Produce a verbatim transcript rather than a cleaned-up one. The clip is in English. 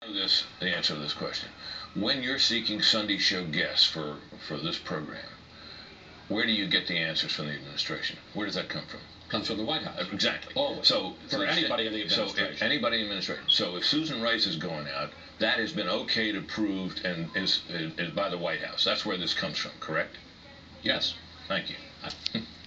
This the answer to this question. When you're seeking Sunday show guests for for this program, where do you get the answers from the administration? Where does that come from? Comes from the White House. Exactly. Always. So for so anybody in the administration. So if anybody in the administration. So if Susan Rice is going out, that has been okayed, approved, and is, is, is by the White House. That's where this comes from, correct? Yes. Thank you.